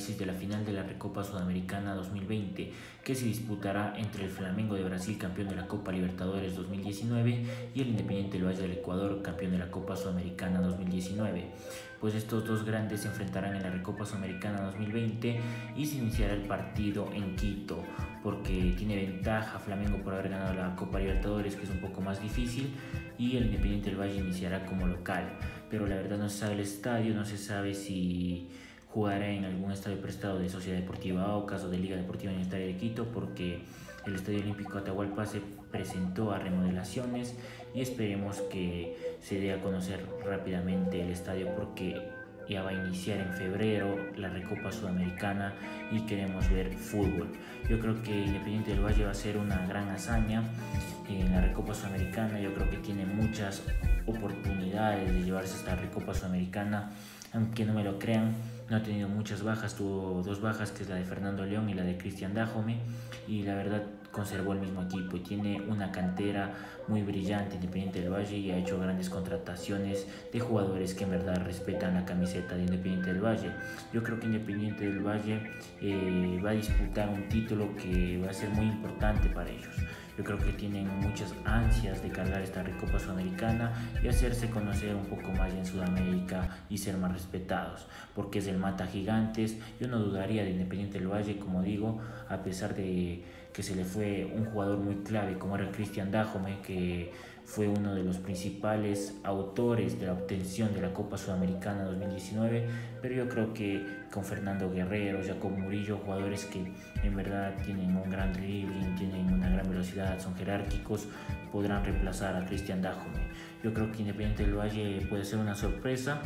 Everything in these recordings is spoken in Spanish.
análisis de la final de la Recopa Sudamericana 2020, que se disputará entre el Flamengo de Brasil, campeón de la Copa Libertadores 2019, y el Independiente del Valle del Ecuador, campeón de la Copa Sudamericana 2019. Pues estos dos grandes se enfrentarán en la Recopa Sudamericana 2020 y se iniciará el partido en Quito, porque tiene ventaja Flamengo por haber ganado la Copa Libertadores, que es un poco más difícil, y el Independiente del Valle iniciará como local. Pero la verdad no se sabe el estadio, no se sabe si jugará en algún estadio prestado de Sociedad Deportiva Aucas o de Liga Deportiva Universitaria de Quito, porque el Estadio Olímpico Atahualpa se presentó a remodelaciones y esperemos que se dé a conocer rápidamente el estadio, porque ya va a iniciar en febrero la Recopa Sudamericana y queremos ver fútbol. Yo creo que Independiente del Valle va a ser una gran hazaña en la Recopa Sudamericana. Yo creo que tiene muchas oportunidades de llevarse esta Recopa Sudamericana, aunque no me lo crean. No ha tenido muchas bajas, tuvo dos bajas, que es la de Fernando León y la de Cristian Dájome, y la verdad conservó el mismo equipo y tiene una cantera muy brillante Independiente del Valle, y ha hecho grandes contrataciones de jugadores que en verdad respetan la camiseta de Independiente del Valle. Yo creo que Independiente del Valle va a disputar un título que va a ser muy importante para ellos. Yo creo que tienen muchas ansias de cargar esta Recopa Sudamericana y hacerse conocer un poco más en Sudamérica y ser más respetados, porque es el mata gigantes. Yo no dudaría de Independiente del Valle, como digo, a pesar de que se le fue un jugador muy clave como era Cristian Dájome, que fue uno de los principales autores de la obtención de la Copa Sudamericana 2019, pero yo creo que con Fernando Guerrero, Jacob Murillo, jugadores que en verdad tienen un gran dribbling, tienen una gran velocidad, son jerárquicos, podrán reemplazar a Cristian Dájome. Yo creo que Independiente del Valle puede ser una sorpresa,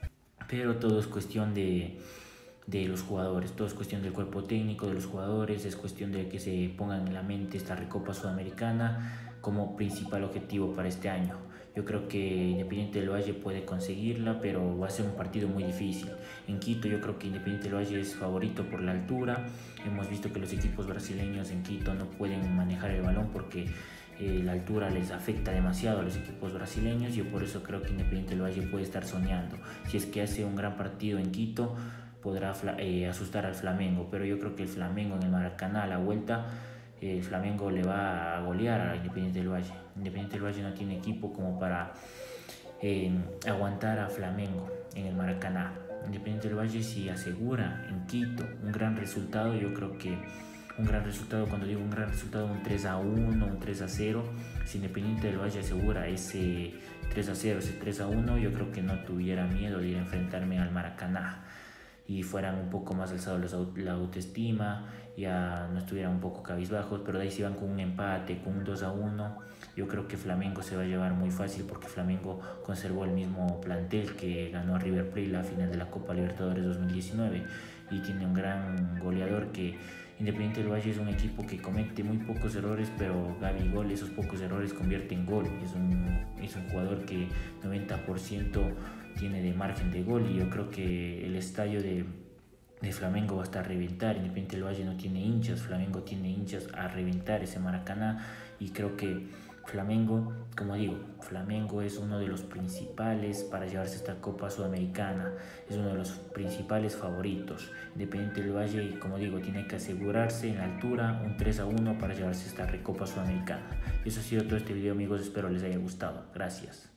pero todo es cuestión de los jugadores, todo es cuestión del cuerpo técnico, de los jugadores, es cuestión de que se pongan en la mente esta Recopa Sudamericana como principal objetivo para este año. Yo creo que Independiente del Valle puede conseguirla, pero va a ser un partido muy difícil. En Quito yo creo que Independiente del Valle es favorito por la altura. Hemos visto que los equipos brasileños en Quito no pueden manejar el balón porque la altura les afecta demasiado a los equipos brasileños. Yo por eso creo que Independiente del Valle puede estar soñando. Si es que hace un gran partido en Quito, podrá asustar al Flamengo, pero yo creo que el Flamengo en el Maracaná a la vuelta, el Flamengo le va a golear a Independiente del Valle. Independiente del Valle no tiene equipo como para aguantar a Flamengo en el Maracaná. Independiente del Valle, si asegura en Quito un gran resultado, yo creo que un gran resultado, cuando digo un gran resultado, un 3-1, un 3-0, si Independiente del Valle asegura ese 3-0, ese 3-1, yo creo que no tuviera miedo de ir a enfrentarme al Maracaná y fueran un poco más alzados la autoestima, ya no estuvieran un poco cabizbajos, pero de ahí si van con un empate, con un 2-1, yo creo que Flamengo se va a llevar muy fácil, porque Flamengo conservó el mismo plantel que ganó a River Plate la final de la Copa Libertadores 2019 y tiene un gran goleador. Que Independiente del Valle es un equipo que comete muy pocos errores, pero Gabigol esos pocos errores convierte en gol. Es un jugador que 90% tiene de margen de gol, y yo creo que el estadio de Flamengo va a estar a reventar. Independiente del Valle no tiene hinchas, Flamengo tiene hinchas a reventar ese Maracaná, y creo que Flamengo, como digo, Flamengo es uno de los principales para llevarse esta Copa Sudamericana, es uno de los principales favoritos. Independiente del Valle, como digo, tiene que asegurarse en la altura un 3-1 para llevarse esta Recopa Sudamericana. Eso ha sido todo este video, amigos, espero les haya gustado. Gracias.